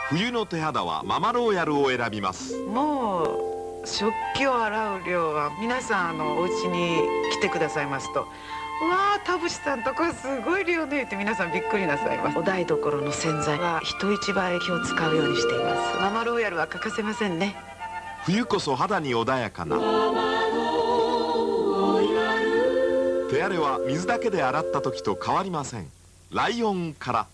冬の手肌はママローヤルを選びます。 もう食器を洗う量は皆さんお家に来てくださいますと「うわー田淵さんとこすごい量ね」って皆さんびっくりなさいます。お台所の洗剤は人一倍気を使うようにしています。ママローヤルは欠かせませんね。 冬こそ肌に穏やかな。手荒れは水だけで洗った時と変わりません。ライオンから。